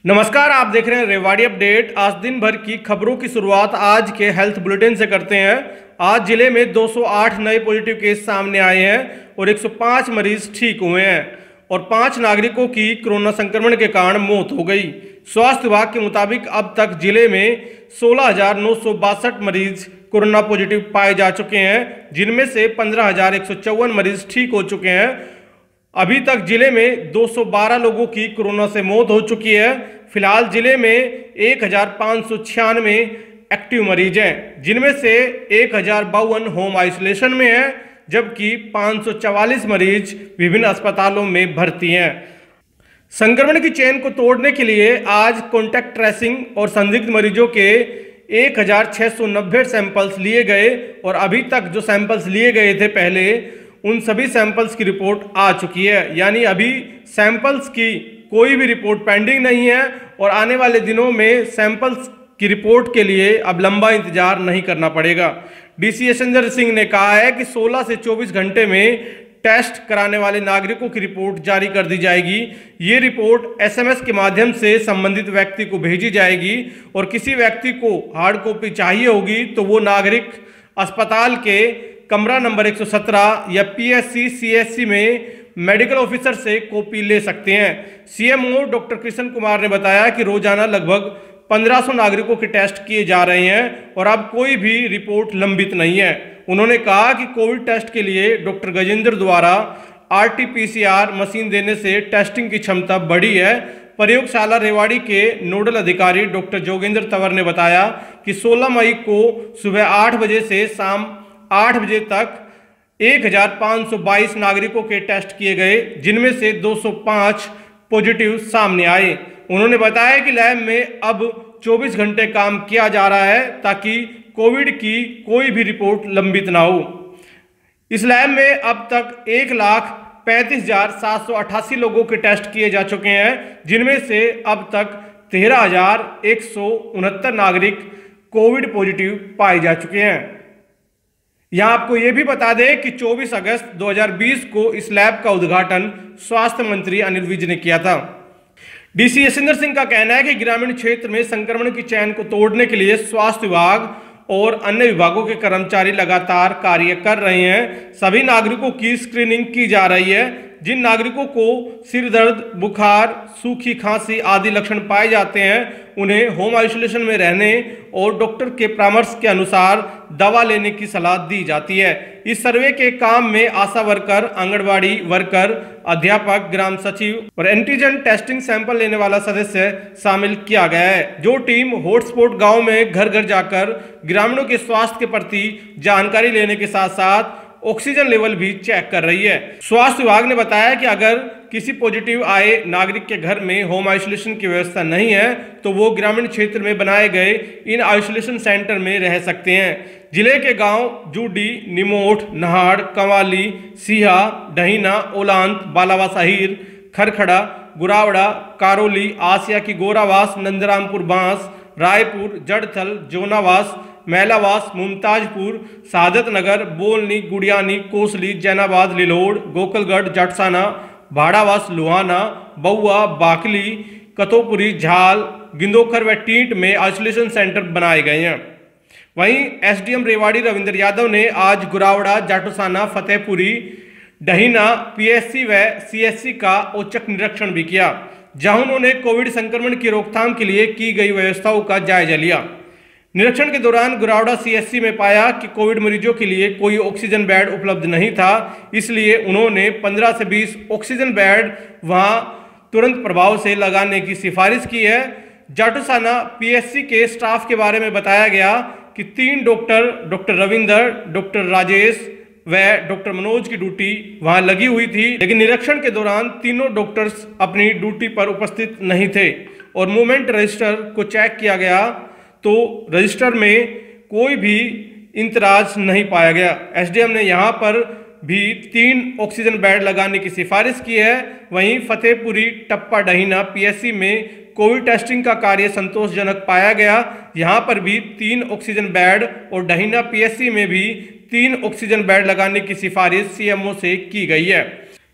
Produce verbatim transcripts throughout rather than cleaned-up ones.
नमस्कार, आप देख रहे हैं रेवाड़ी अपडेट। आज दिन भर की खबरों की शुरुआत आज के हेल्थ बुलेटिन से करते हैं। आज जिले में दो सौ आठ नए पॉजिटिव केस सामने आए हैं और एक सौ पाँच मरीज ठीक हुए हैं और पांच नागरिकों की कोरोना संक्रमण के कारण मौत हो गई। स्वास्थ्य विभाग के मुताबिक अब तक जिले में सोलह हजार नौ सौ बासठ मरीज कोरोना पॉजिटिव पाए जा चुके हैं, जिनमें से पंद्रह हजार एक सौ चौवन मरीज ठीक हो चुके हैं। अभी तक जिले में दो सौ बारह लोगों की कोरोना से मौत हो चुकी है। फिलहाल जिले में एक हजार पाँच सौ छियानवे एक्टिव मरीज हैं, जिनमें से एक हजार बावन होम आइसोलेशन में हैं, जबकि पाँच सौ चवालीस मरीज विभिन्न अस्पतालों में भर्ती हैं। संक्रमण की चेन को तोड़ने के लिए आज कॉन्टैक्ट ट्रेसिंग और संदिग्ध मरीजों के एक हजार छः सौ नब्बे सैंपल्स लिए गए और अभी तक जो सैंपल्स लिए गए थे पहले, उन सभी सैंपल्स की रिपोर्ट आ चुकी है। यानी अभी सैंपल्स की कोई भी रिपोर्ट पेंडिंग नहीं है और आने वाले दिनों में सैंपल्स की रिपोर्ट के लिए अब लंबा इंतजार नहीं करना पड़ेगा। डीसी यशेंद्र सिंह ने कहा है कि सोलह से चौबीस घंटे में टेस्ट कराने वाले नागरिकों की रिपोर्ट जारी कर दी जाएगी। ये रिपोर्ट एसएमएस के माध्यम से संबंधित व्यक्ति को भेजी जाएगी और किसी व्यक्ति को हार्ड कॉपी चाहिए होगी तो वो नागरिक अस्पताल के कमरा नंबर एक सौ सत्रह या पीएससी सीएससी में मेडिकल ऑफिसर से कॉपी ले सकते हैं। सीएमओ डॉक्टर कृष्ण कुमार ने बताया कि रोजाना लगभग पंद्रह सौ नागरिकों के टेस्ट किए जा रहे हैं और अब कोई भी रिपोर्ट लंबित नहीं है। उन्होंने कहा कि कोविड टेस्ट के लिए डॉक्टर गजेंद्र द्वारा आरटीपीसीआर मशीन देने से टेस्टिंग की क्षमता बढ़ी है। प्रयोगशाला रेवाड़ी के नोडल अधिकारी डॉक्टर जोगेंद्र तंवर ने बताया कि सोलह मई को सुबह आठ बजे से शाम आठ बजे तक एक हजार पाँच सौ बाईस नागरिकों के टेस्ट किए गए, जिनमें से दो सौ पाँच पॉजिटिव सामने आए। उन्होंने बताया कि लैब में अब चौबीस घंटे काम किया जा रहा है ताकि कोविड की कोई भी रिपोर्ट लंबित ना हो। इस लैब में अब तक एक लाख पैंतीस हजार सात सौ अट्ठासी लोगों के टेस्ट किए जा चुके हैं, जिनमें से अब तक तेरह हजार एक सौ उनहत्तर नागरिक कोविड पॉजिटिव पाए जा चुके हैं। यहां आपको यह भी बता दें कि चौबीस अगस्त दो हज़ार बीस को इस लैब का उद्घाटन स्वास्थ्य मंत्री अनिल विज ने किया था। डीसी यशेंद्र सिंह का कहना है कि ग्रामीण क्षेत्र में संक्रमण की चैन को तोड़ने के लिए स्वास्थ्य विभाग और अन्य विभागों के कर्मचारी लगातार कार्य कर रहे हैं। सभी नागरिकों की स्क्रीनिंग की जा रही है। जिन नागरिकों को सिर दर्द, बुखार, सूखी खांसी आदि लक्षण पाए जाते हैं, उन्हें होम आइसोलेशन में रहने और डॉक्टर के परामर्श के अनुसार दवा लेने की सलाह दी जाती है। इस सर्वे के काम में आशा वर्कर, आंगनबाड़ी वर्कर, अध्यापक, ग्राम सचिव और एंटीजन टेस्टिंग सैंपल लेने वाला सदस्य शामिल किया गया है। जो टीम हॉटस्पॉट गांव में घर घर जाकर ग्रामीणों के स्वास्थ्य के प्रति जानकारी लेने के साथ साथ ऑक्सीजन लेवल भी चेक कर रही है। स्वास्थ्य विभाग ने बताया कि अगर किसी पॉजिटिव आए नागरिक के घर में होम आइसोलेशन की व्यवस्था नहीं है तो वो ग्रामीण क्षेत्र में बनाए गए इन आइसोलेशन सेंटर में रह सकते हैं। जिले के गांव जूडी, निमोठ, नहाड़, कंवाली, सीहा, डहीना, ओलांत, बालावास अहीर, खरखड़ा, गुरावड़ा, कारोली, आसिया की गोरावास, नंदरामपुर बांस, रायपुर, जड़थल, जोनावास, मैलावास, मुमताजपुर, सादत नगर, बोलनी, गुड़ियानी, कोसली, जैनाबाद, लिलोड़, गोकलगढ़, जटसाना, भाड़ावास, लुहाना, बउआ, बाकली, कतोपुरी, झाल, गिंदोखर व टींट में आइसोलेशन सेंटर बनाए गए हैं। वहीं एसडीएम रेवाड़ी रविंद्र यादव ने आज गुरावड़ा, जाटोसाना, फतेहपुरी, डहीना, पीएससी व सीएससी का औचक निरीक्षण भी किया, जहां उन्होंने कोविड संक्रमण की रोकथाम के लिए की गई व्यवस्थाओं का जायजा लिया। निरीक्षण के दौरान गुरावड़ा सीएससी में पाया कि कोविड मरीजों के लिए कोई ऑक्सीजन बेड उपलब्ध नहीं था, इसलिए उन्होंने पंद्रह से बीस ऑक्सीजन बेड वहां तुरंत प्रभाव से लगाने की सिफारिश की है। जाटोसाना पीएससी के स्टाफ के बारे में बताया गया कि तीन doctor, doctor Ravinder, doctor Rajesh व डॉक्टर मनोज की ड्यूटी वहां लगी हुई थी, लेकिन निरीक्षण के दौरान तीनों डॉक्टर्स अपनी ड्यूटी पर उपस्थित नहीं थे और मूवमेंट रजिस्टर को चेक किया गया तो रजिस्टर में कोई भी इंतराज नहीं पाया गया। एसडीएम ने यहां पर भी तीन ऑक्सीजन बेड लगाने की सिफारिश की है। वहीं फतेहपुरी, टप्पा, डहीना पीएससी में कोविड टेस्टिंग का कार्य संतोषजनक पाया गया। यहां पर भी तीन ऑक्सीजन बेड और डहीना पीएससी में भी तीन ऑक्सीजन बेड लगाने की सिफारिश सीएमओ से की गई है।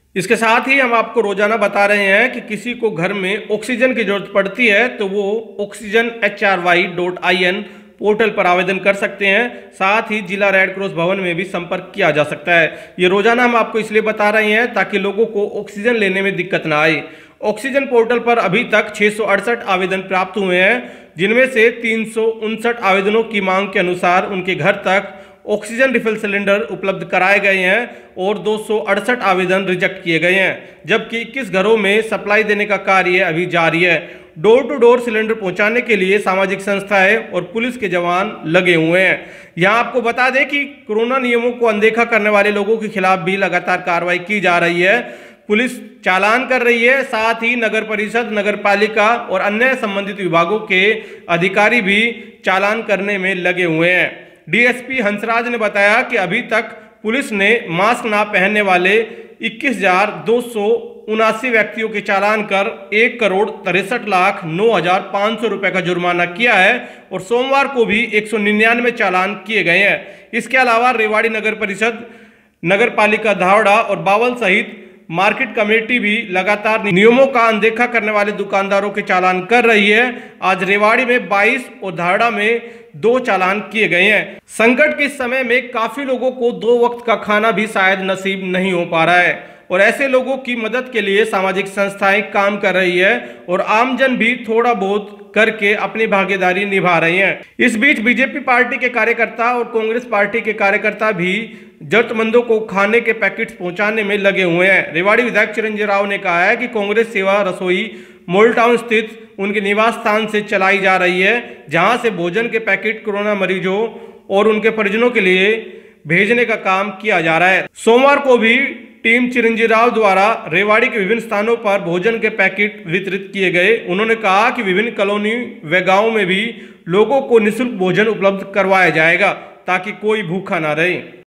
इसके साथ ही हम आपको रोजाना बता रहे हैं कि किसी को घर में ऑक्सीजन की जरूरत पड़ती है तो वो oxygen H R Y dot I N portal पर आवेदन कर सकते हैं। साथ ही जिला रेड क्रॉस भवन में भी संपर्क किया जा सकता है। ये रोजाना हम आपको इसलिए बता रहे हैं ताकि लोगों को ऑक्सीजन लेने में दिक्कत ना आए। ऑक्सीजन पोर्टल पर अभी तक छह सौ अड़सठ आवेदन प्राप्त हुए हैं, जिनमें से तीन सौ उनसठ आवेदनों की मांग के अनुसार उनके घर तक ऑक्सीजन रिफिल सिलेंडर उपलब्ध कराए गए हैं और दो सौ अड़सठ आवेदन रिजेक्ट किए गए हैं, जबकि इक्कीस घरों में सप्लाई देने का कार्य अभी जारी है। डोर टू डोर सिलेंडर पहुंचाने के लिए सामाजिक संस्थाएं और पुलिस के जवान लगे हुए हैं। यहां आपको बता दें कि कोरोना नियमों को अनदेखा करने वाले लोगों के खिलाफ भी लगातार कार्रवाई की जा रही है। पुलिस चालान कर रही है, साथ ही नगर परिषद, नगर पालिका और अन्य संबंधित विभागों के अधिकारी भी चालान करने में लगे हुए हैं। डीएसपी हंसराज ने बताया कि अभी तक पुलिस ने मास्क ना पहनने वाले इक्कीस हजार दो सौ उनासी व्यक्तियों के चालान कर एक करोड़ तिरसठ लाख नौ हजार पाँच सौ रुपए का जुर्माना किया है और सोमवार को भी एक सौ निन्यानवे चालान किए गए हैं। इसके अलावा रेवाड़ी नगर परिषद, नगर पालिका धावड़ा और बावल सहित मार्केट कमेटी भी लगातार नियमों का अनदेखा करने वाले दुकानदारों के चालान कर रही है। आज रेवाड़ी में बाईस और धारड़ा में दो चालान किए गए हैं। संकट के समय में काफी लोगों को दो वक्त का खाना भी शायद नसीब नहीं हो पा रहा है और ऐसे लोगों की मदद के लिए सामाजिक संस्थाएं काम कर रही है और आमजन भी थोड़ा बहुत करके अपनी भागीदारी निभा रही हैं। इस बीच बीजेपी पार्टी के कार्यकर्ता और कांग्रेस पार्टी के कार्यकर्ता भी जरूरतमंदों को खाने के पैकेट्स पहुंचाने में लगे हुए हैं। रेवाड़ी विधायक चिरंजीव राव ने कहा है कि कांग्रेस सेवा रसोई मॉल टाउन स्थित उनके निवास स्थान से चलाई जा रही है, जहां से भोजन के पैकेट कोरोना मरीजों और उनके परिजनों के लिए भेजने का काम किया जा रहा है। सोमवार को भी टीम चिरंजीव राव द्वारा रेवाड़ी के विभिन्न स्थानों पर भोजन के पैकेट वितरित किए गए। उन्होंने कहा कि विभिन्न कॉलोनी व गांवों में भी लोगों को निःशुल्क भोजन उपलब्ध करवाया जाएगा ताकि कोई भूखा ना रहे।